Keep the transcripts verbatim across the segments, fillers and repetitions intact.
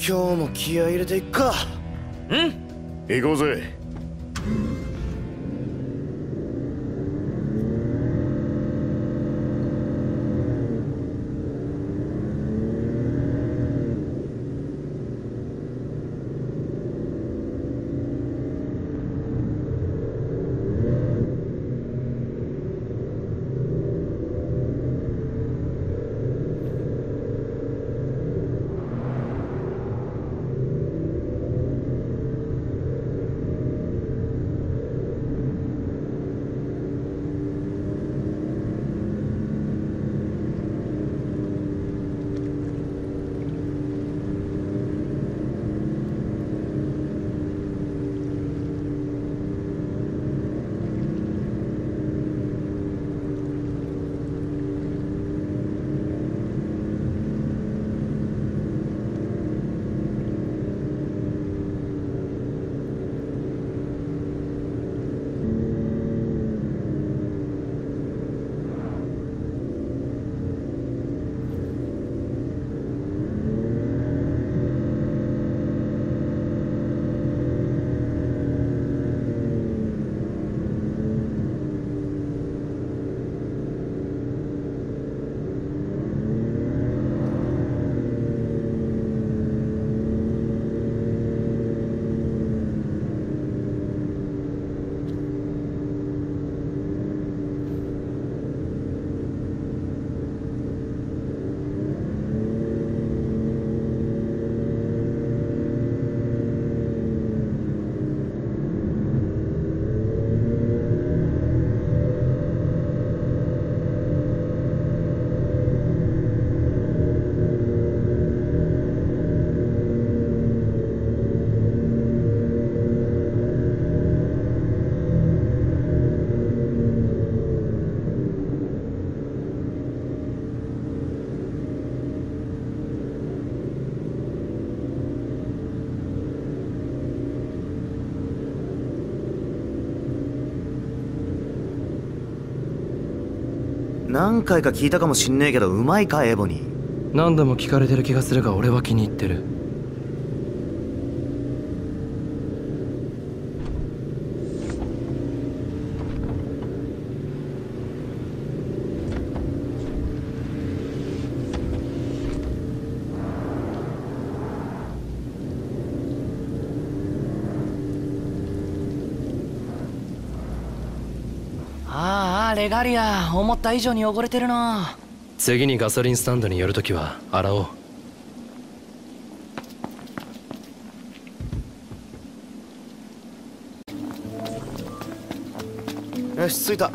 今日も気合い入れていっか。 うん、 行こうぜ。何回か聞いたかもしんねえけど、うまいかエボニー。 何度も聞かれてる気がするが、俺は気に入ってる。 ああ、レガリア、思った以上に汚れてるな。 次にガソリンスタンドに寄るときは洗おう。 よし、着いた。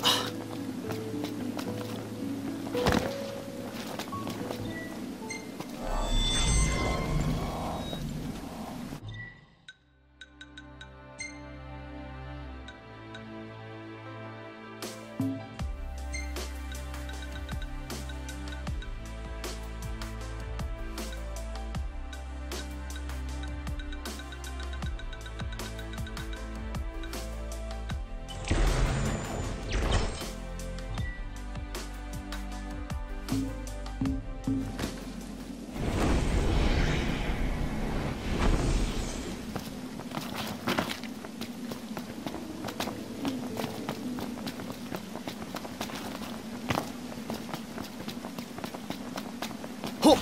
ほっ。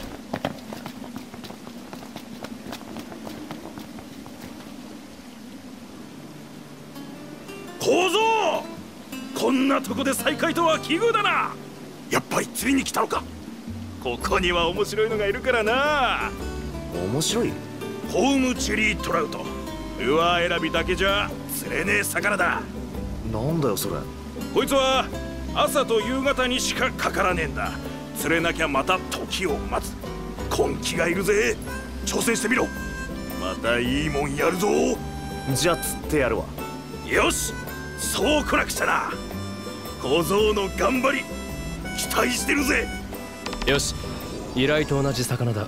小僧、こんなとこで再会とは奇遇だな。やっぱり釣りに来たのか。ここには面白いのがいるからな。 面白い？ ホームチェリートラウト。ルアー選びだけじゃ釣れねえ魚だ。 なんだよそれ。 こいつは朝と夕方にしかかからねえんだ。釣れなきゃまた時を待つ。根気がいるぜ。挑戦してみろ。またいいもんやるぞ。 じゃあ釣ってやるわ。 よし、そうこなくちゃな。小僧の頑張り期待してるぜ。 よし、依頼と同じ魚だ。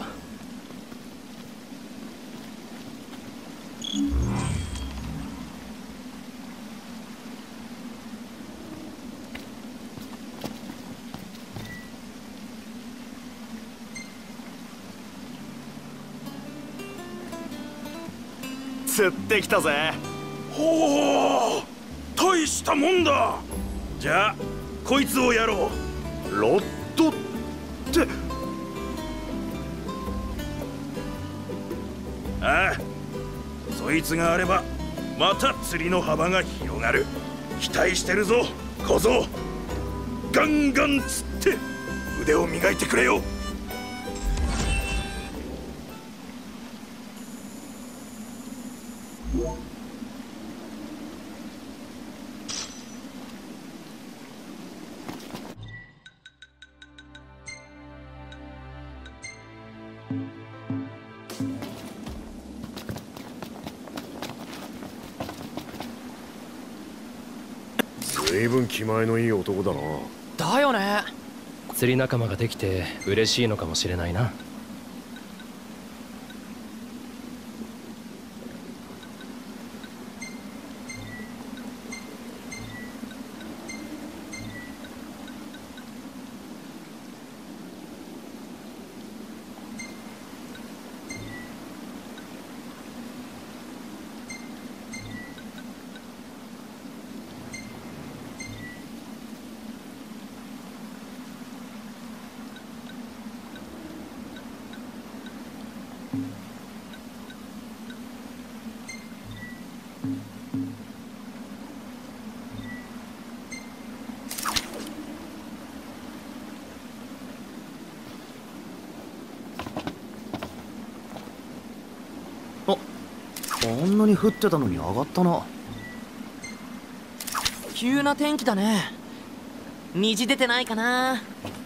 釣ってきたぜ。 ほう、大したもんだ。じゃあこいつをやろう。 ロッドって。 ああ、そいつがあればまた釣りの幅が広がる。期待してるぞ小僧。ガンガン釣って腕を磨いてくれよ。 随分気前のいい男だな。 だよね。 釣り仲間ができて嬉しいのかもしれないな。 こんなに降ってたのに上がったな。 急な天気だね。虹出てないかな。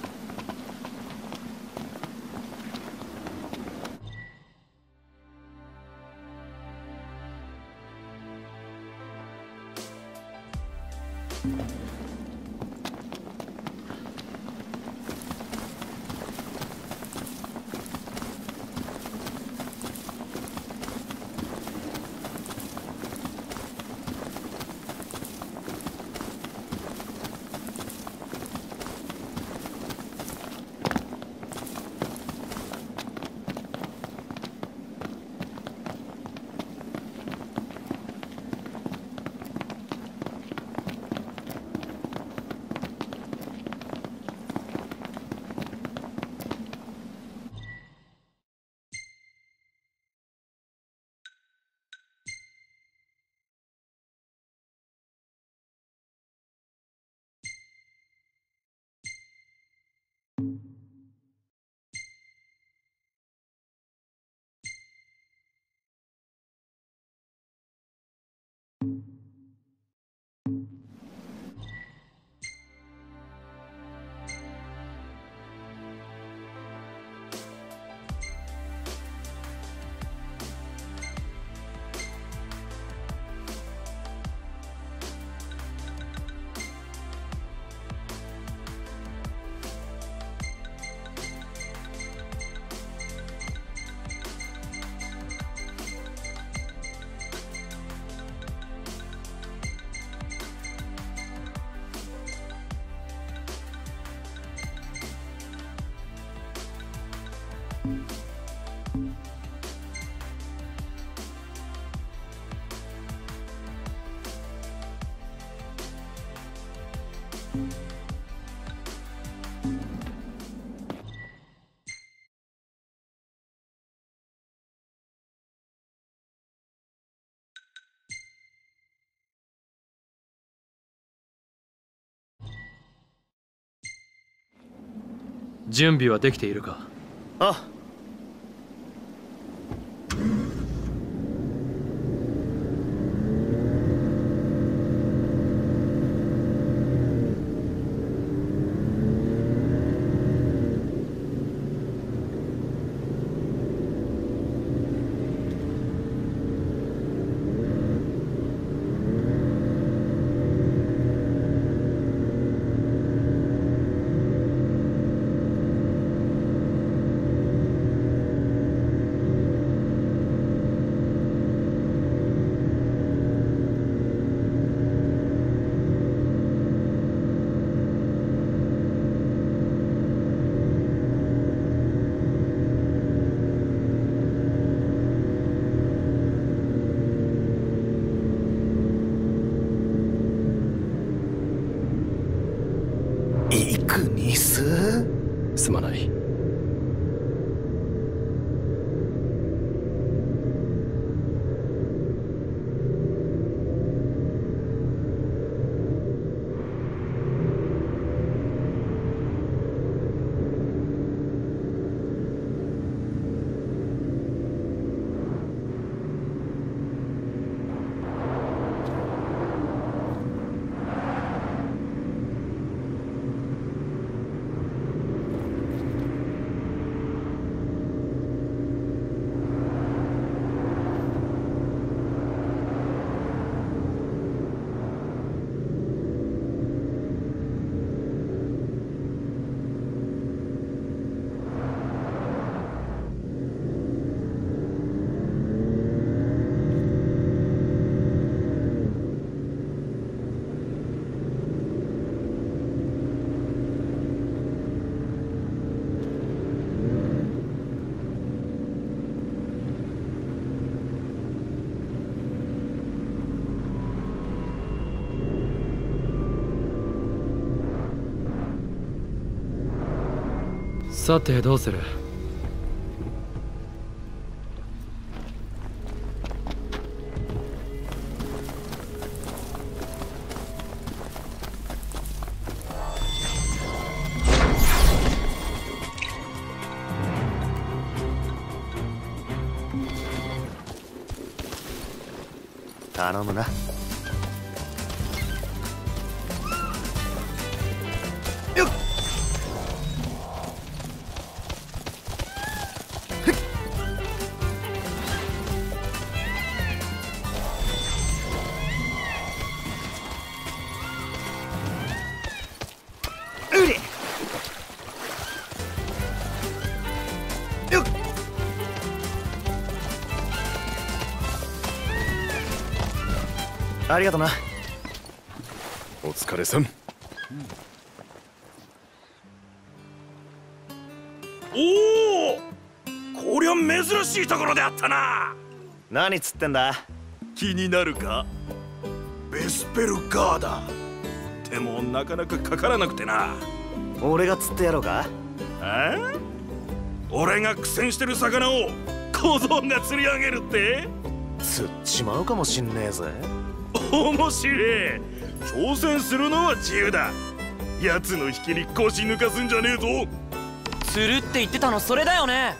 準備はできているか？ あ、 すまない。さてどうする？ 頼むな。よっ。うり。よっ。ありがとな。 お疲れさん。 おお、こりゃ珍しいところであったな。 何つってんだ？ 気になるか？ベスペルガーダ。でもなかなかかからなくてな。 俺が釣ってやろうか？ ああ？俺が苦戦してる魚を小僧が釣り上げるって？ 釣っちまうかもしんねえぜ。 面白い。挑戦するのは自由だ。奴の引きに腰抜かすんじゃねえぞ。 釣るって言ってたのそれだよね。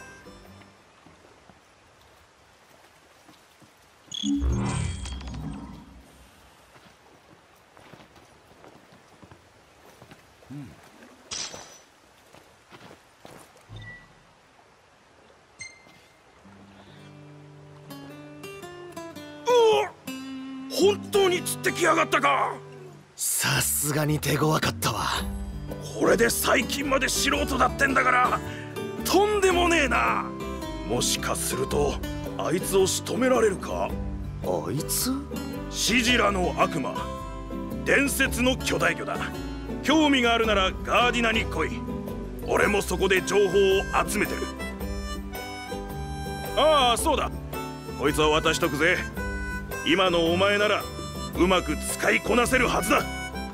本当に釣ってきやがったか。 さすがに手強かったわ。 これで最近まで素人だってんだからとんでもねえな。もしかするとあいつを仕留められるか？ あいつ？ シジラの悪魔、伝説の巨大魚だ。興味があるならガーディナに来い。俺もそこで情報を集めてる。ああそうだ、こいつは渡しとくぜ。今のお前ならうまく使いこなせるはずだ。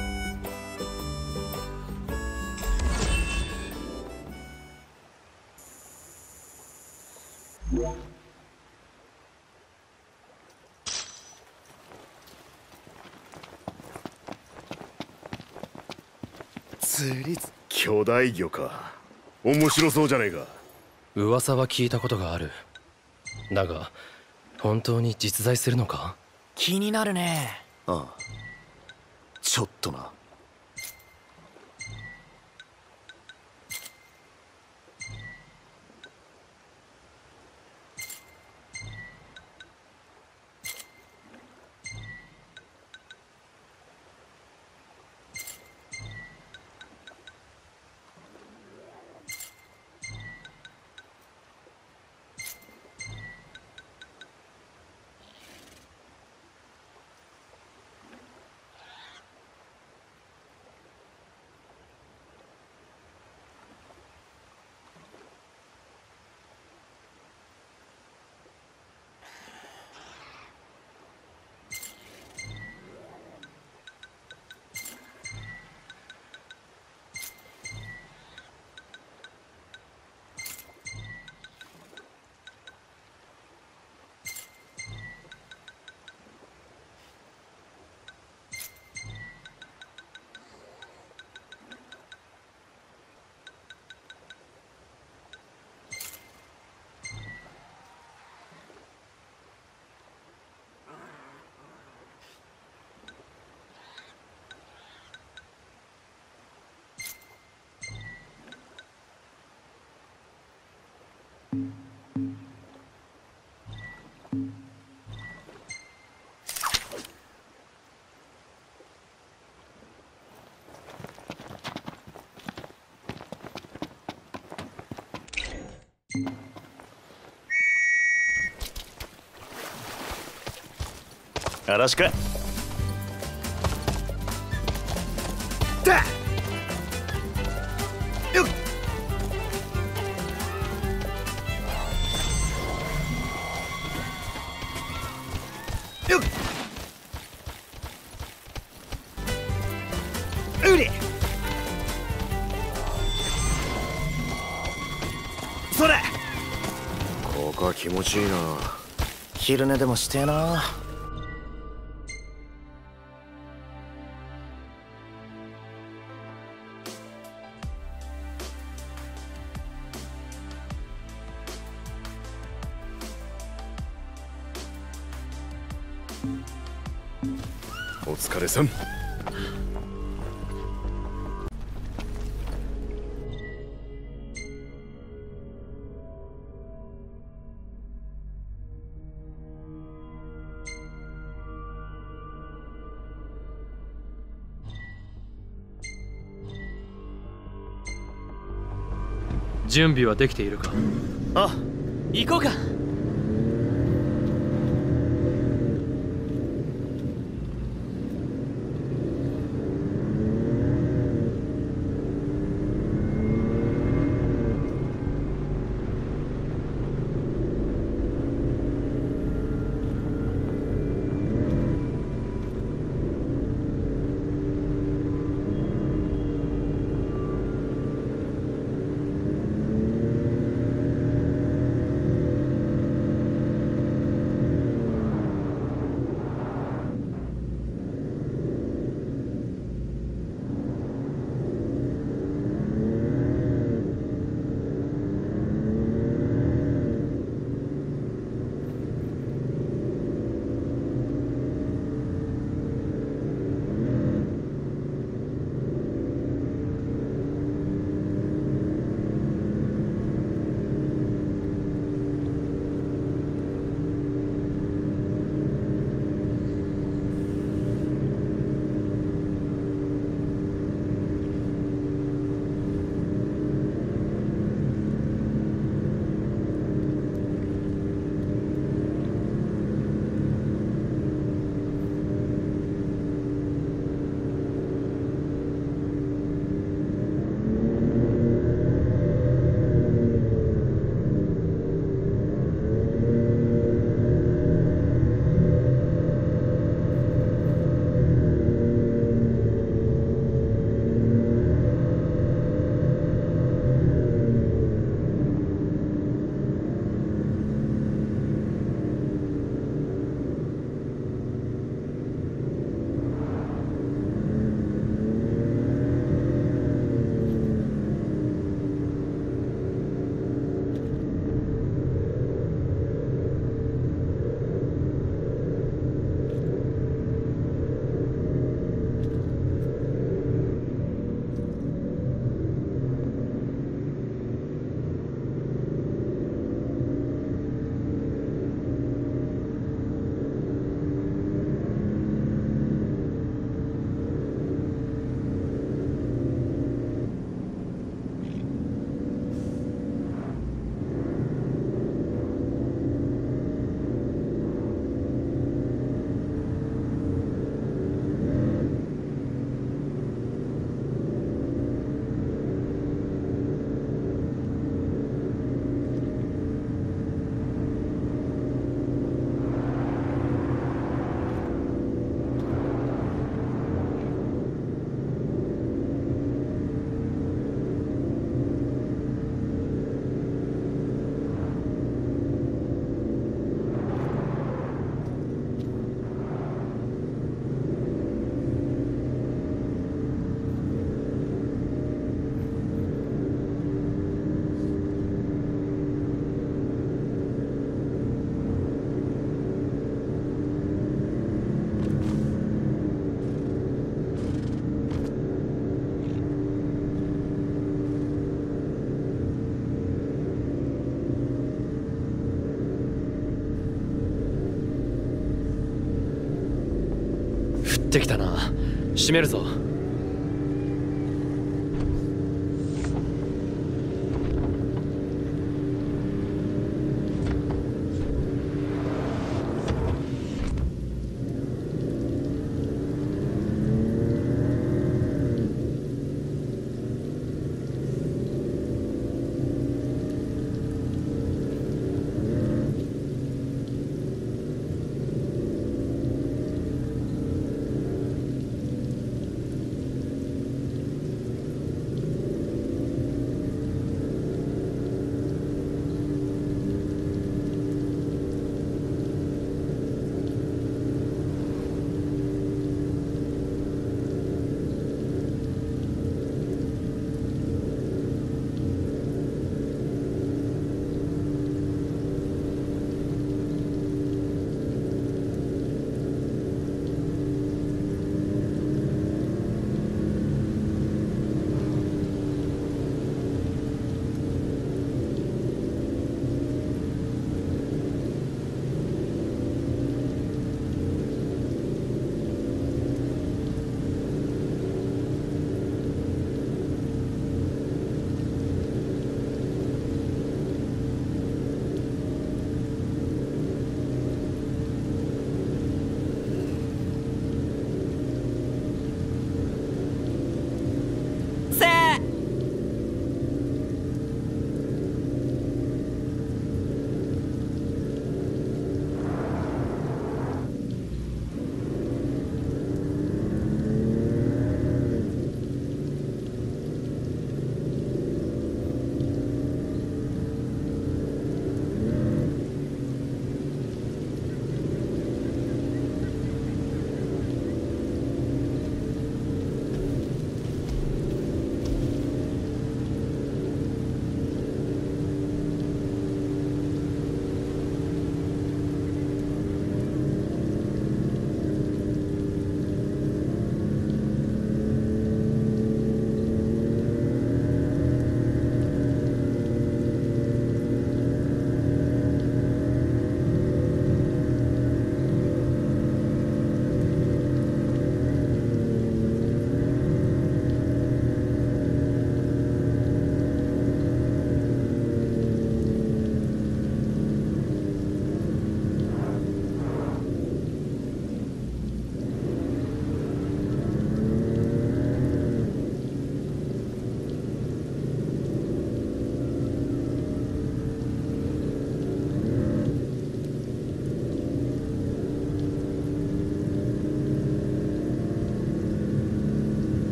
釣り巨大魚か。面白そうじゃねえか。 噂は聞いたことがある。だが本当に実在するのか？ 気になるね。 ああ、ちょっとな。 よろしく。 だよっよっうりそれ。 ここは気持ちいいな。 昼寝でもしてえな。 お疲れさん。 準備はできているか？ あ、 行こうか。 ってきたな。閉めるぞ。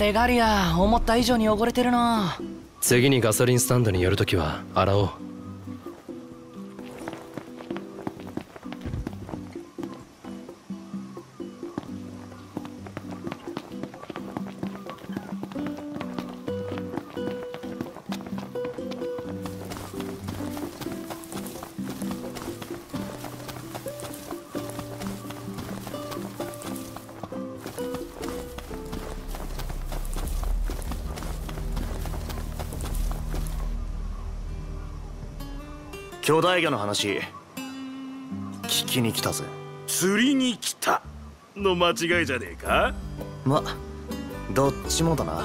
レガリア思った以上に汚れてるな。 次にガソリンスタンドに寄るときは洗おう。 巨大魚の話聞きに来たぜ。 釣りに来たの間違いじゃねえか。 ま、どっちもだな。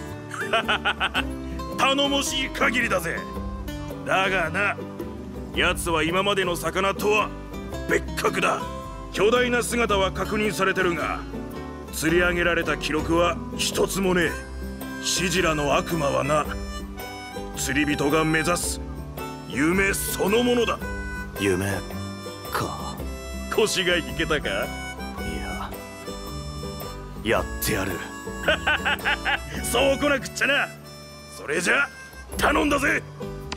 頼もしい限りだぜ。だがな、奴は今までの魚とは別格だ。巨大な姿は確認されてるが、釣り上げられた記録は一つもねえ。シジラの悪魔はな、釣り人が目指す夢そのものだ。 夢か。 腰が引けたか。いや、やってやる。 そうこなくっちゃな。それじゃ頼んだぜ。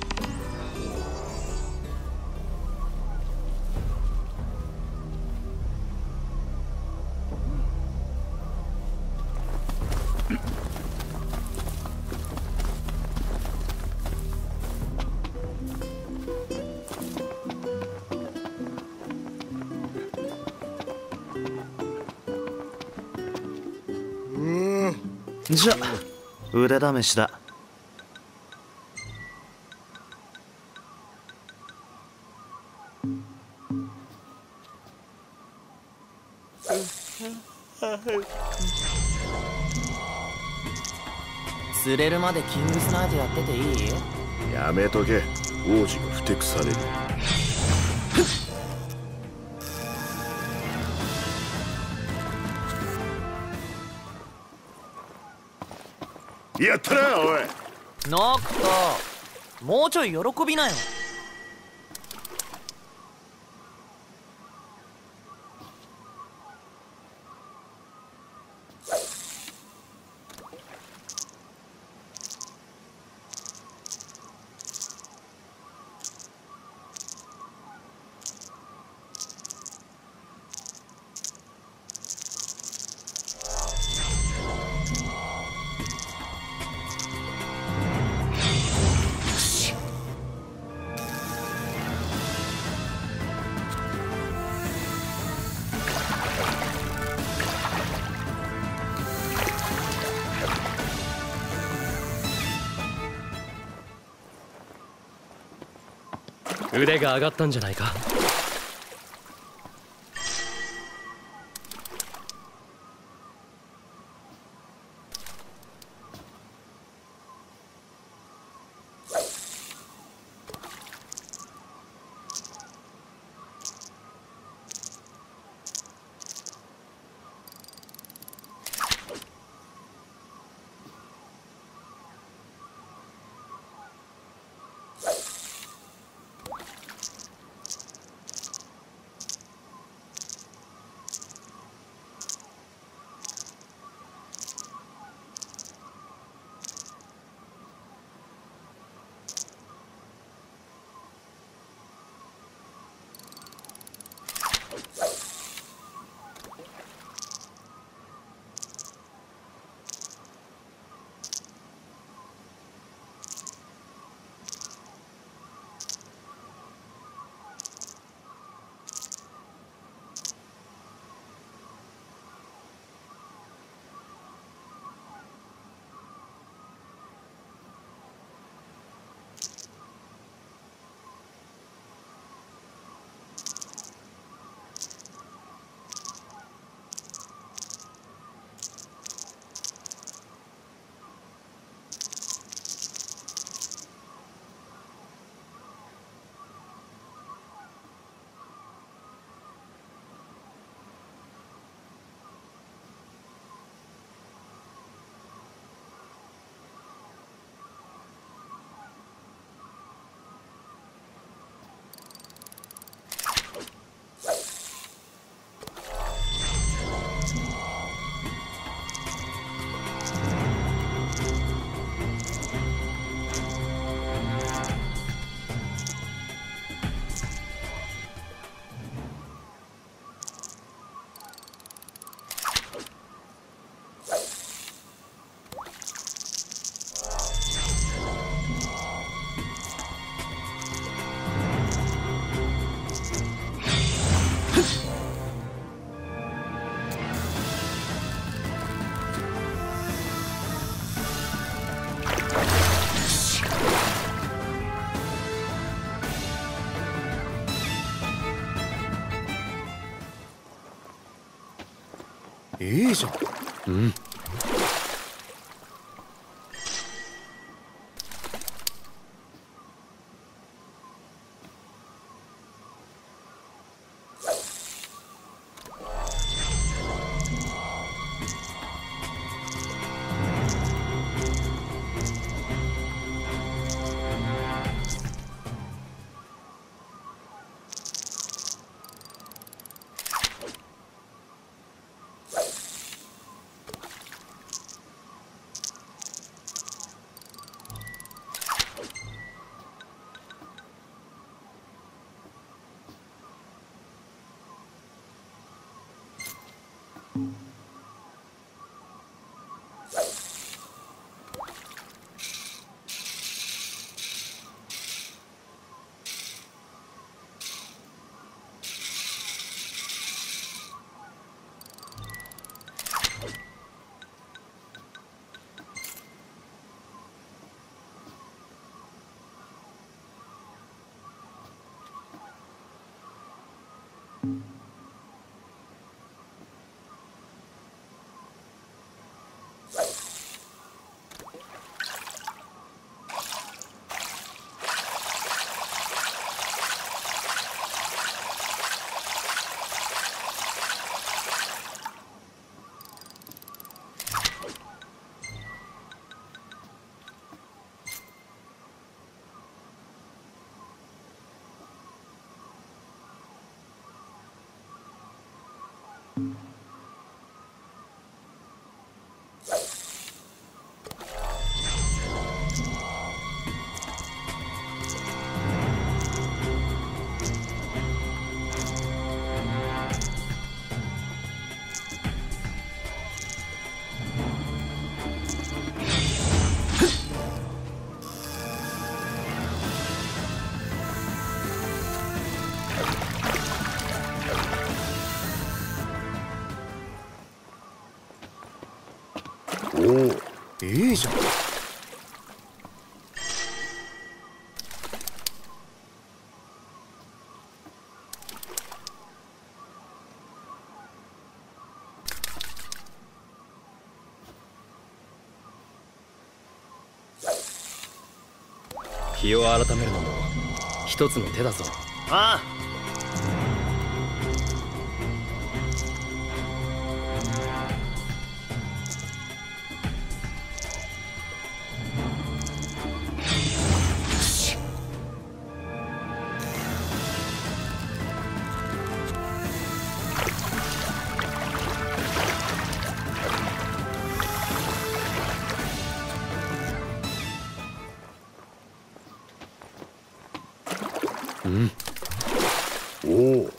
じゃ腕試しだ。 釣れるまでキングスナイトやってていい？ やめとけ。王子がふてくされる。やったな、おい。 ノクト、もうちょい喜びなよ。 腕が上がったんじゃないか。 いいじゃん。 うん。 おお、いいじゃん。 日を改めるのも一つの手だぞ。 ああ。 うん。 おお。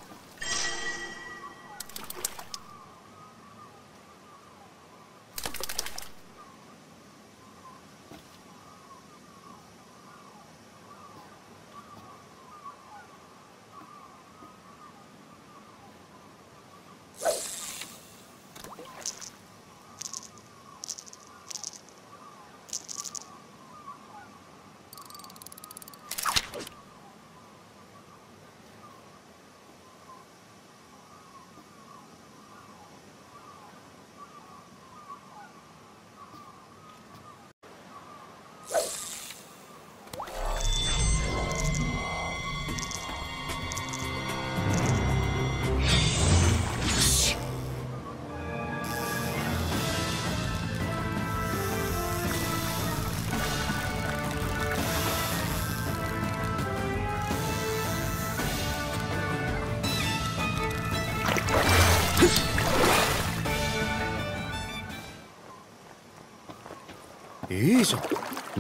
いいじゃん。 うん。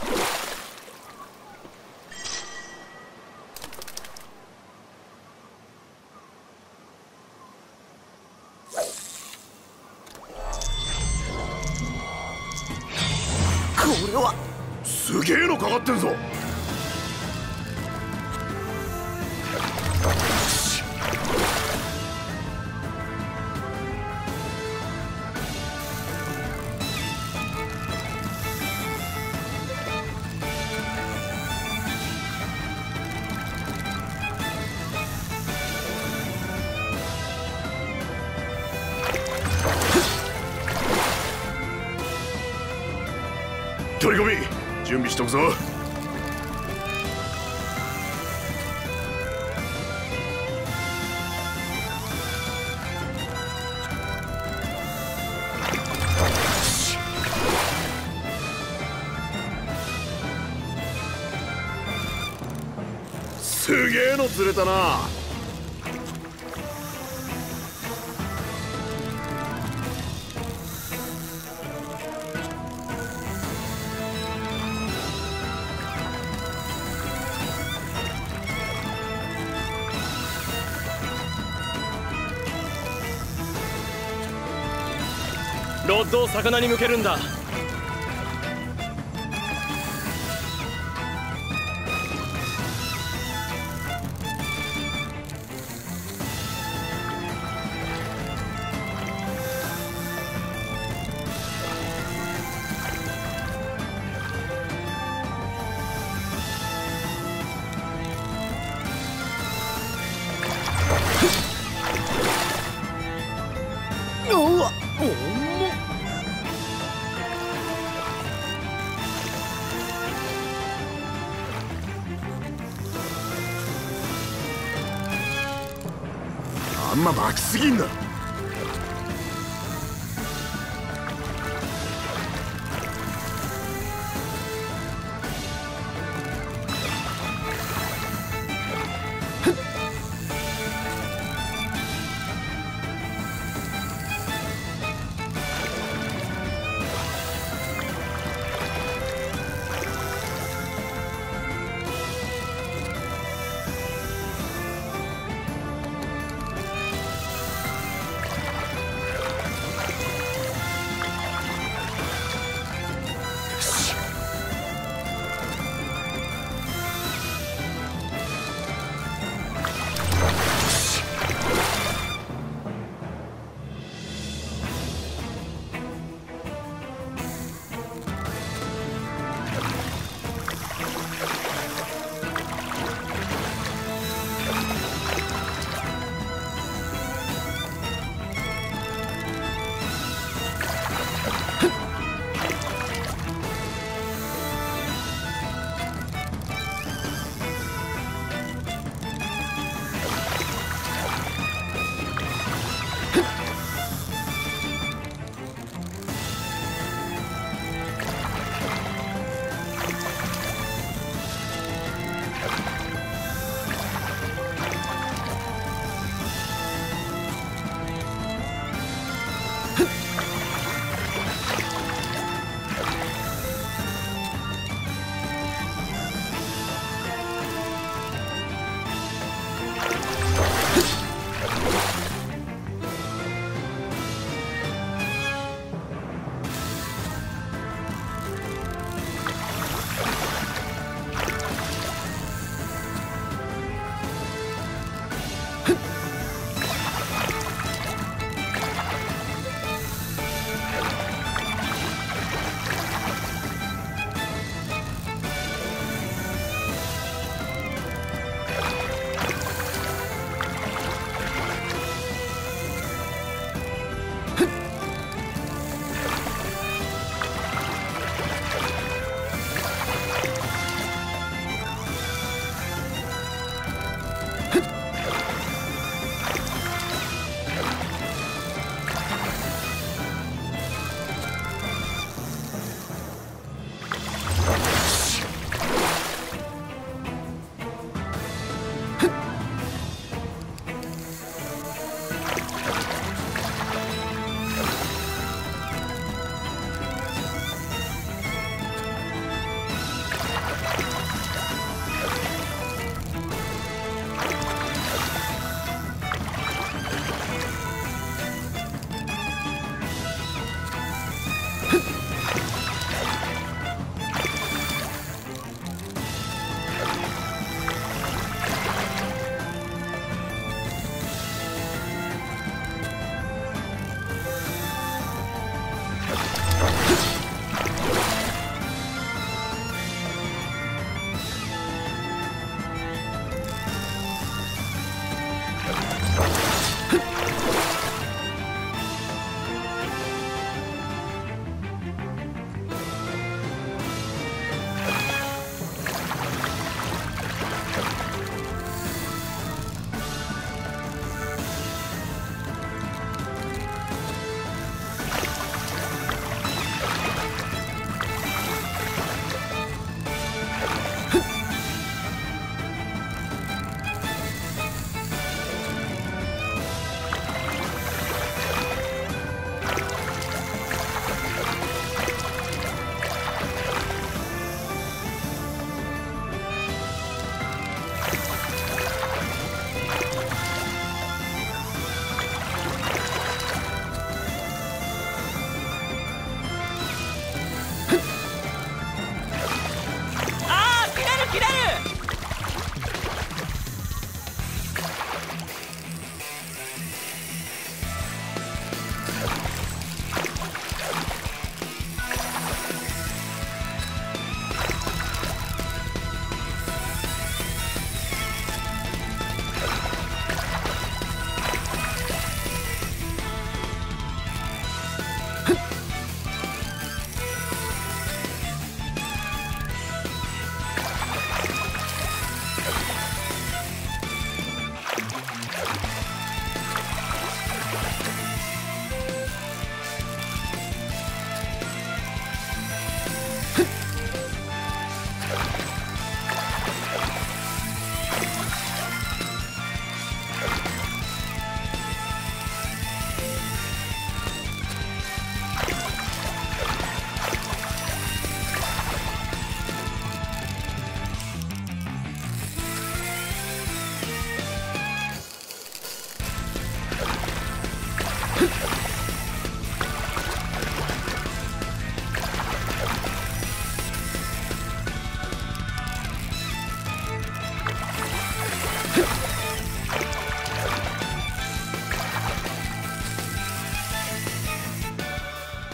これはすげえのかかってんぞ。 取り込み準備しとくぞ。すげえの釣れたな。 ロッドを魚に向けるんだ。 あんま巻きすぎんな。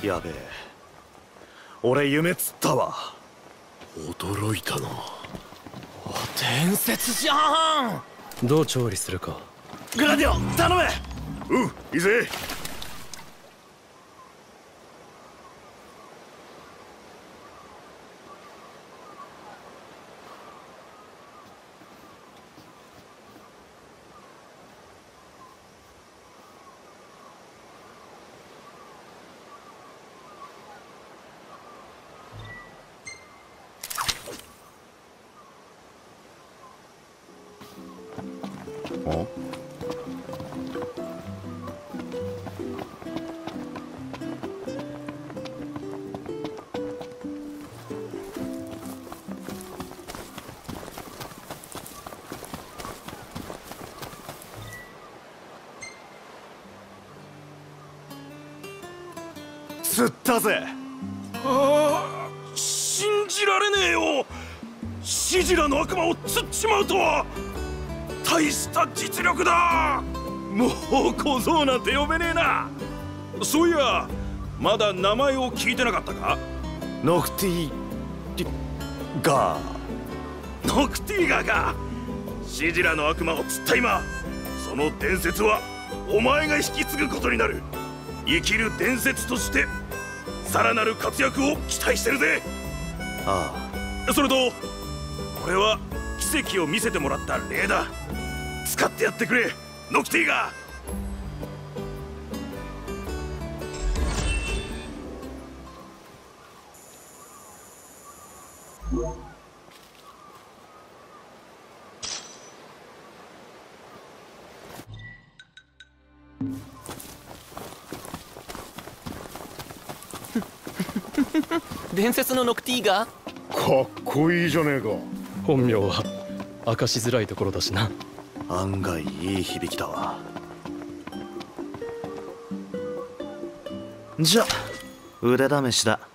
やべえ、俺夢つったわ。 驚いたな。 伝説じゃん。 どう調理するか。 グラディオ頼む。 うん、いいぜ。 釣ったぜ。 ああ、信じられねえよ。シジラの悪魔を釣っちまうとは。大した実力だ。もう小僧なんて呼べねえな。そういや、まだ名前を聞いてなかったか。 ノクティガー。 ノクティガーか。シジラの悪魔を釣った今、その伝説はお前が引き継ぐことになる。生きる伝説としてさらなる活躍を期待してるぜ。 ああ、それとこれは奇跡を見せてもらった礼だ。使ってやってくれ、ノクティガー。 伝説のノクティガかっこいいじゃねえか。 本名は明かしづらいところだしな。 案外いい響きだわ。じゃ腕試しだ。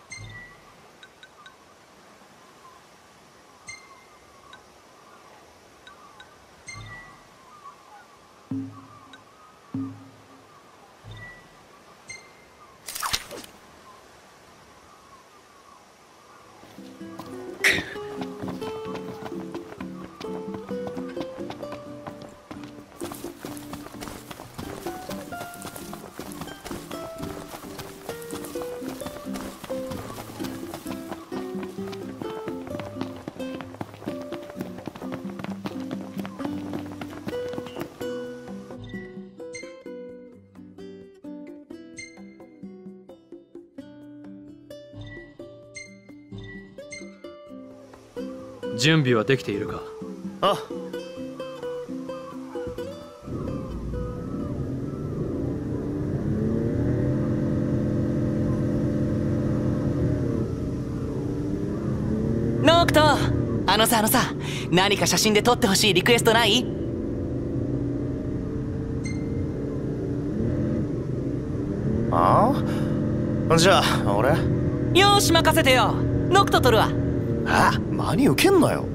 準備はできているか。 あ、 ノクト、あのさあのさ、何か写真で撮ってほしいリクエストない？ ああ、じゃあ俺。 よーし任せてよ。ノクト撮るわ。 あ、真に受けんなよ。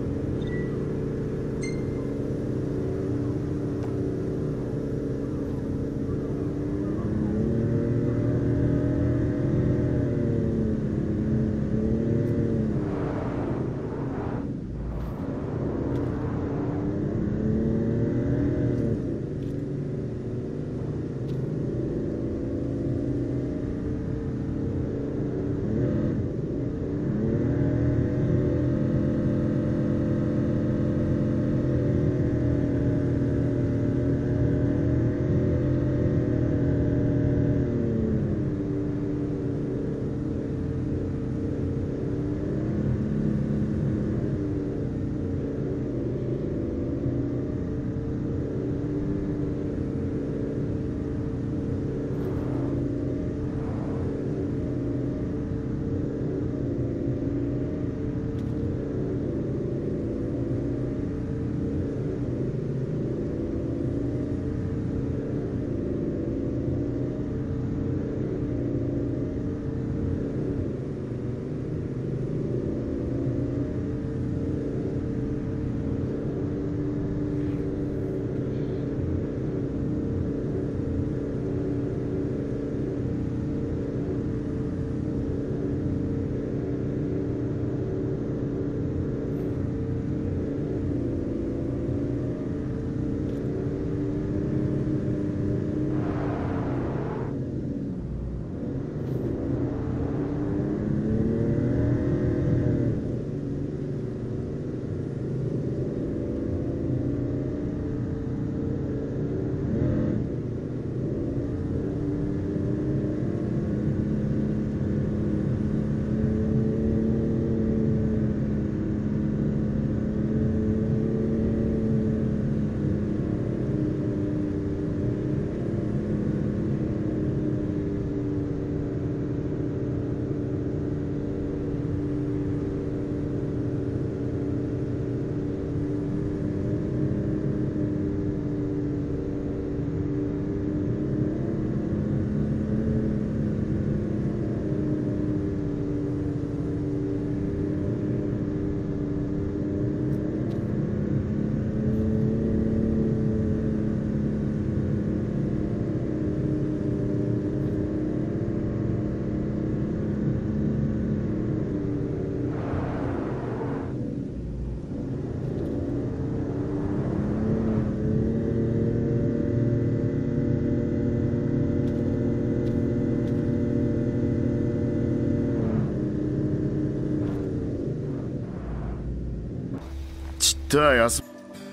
たやす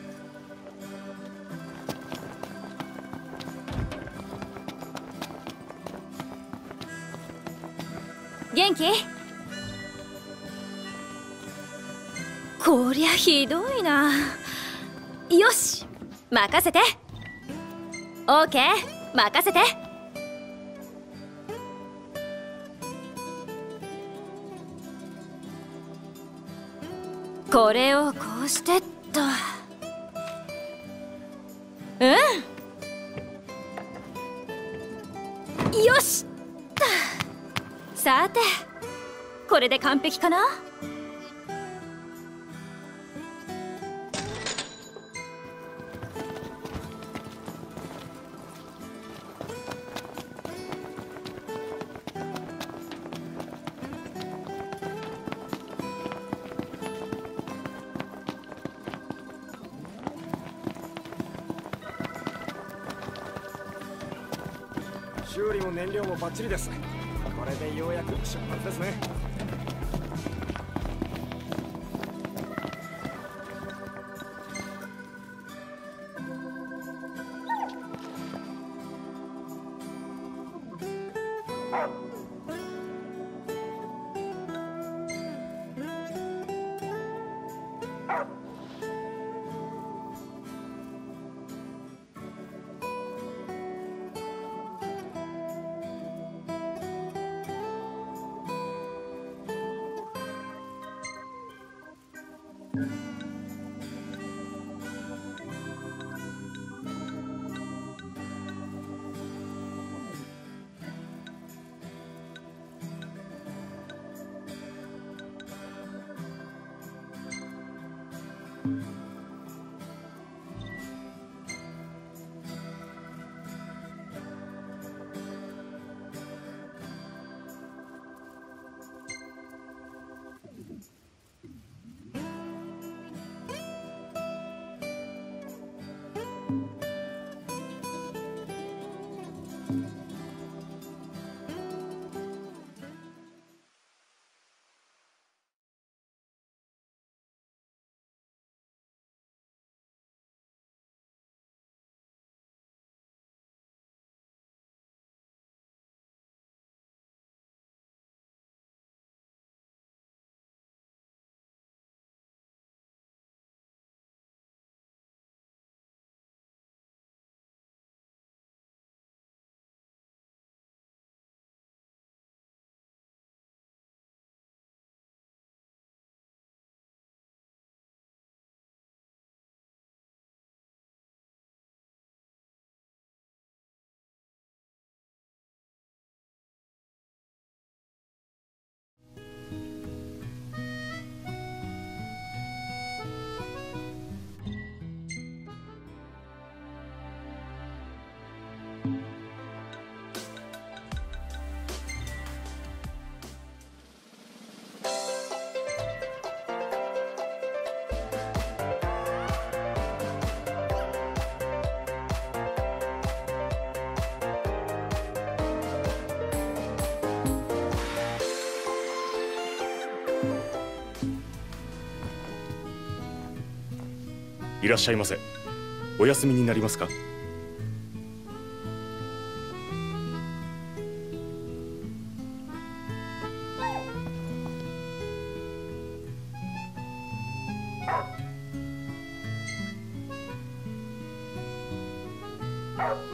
元気？こりゃひどいな。よし、任せて。オーケー、任せて。これをこうしてっと。うんよしっと。さて、これで完璧かな？ 修理も燃料もバッチリです。これでようやく出発ですね。 いらっしゃいませ。お休みになりますか？ あ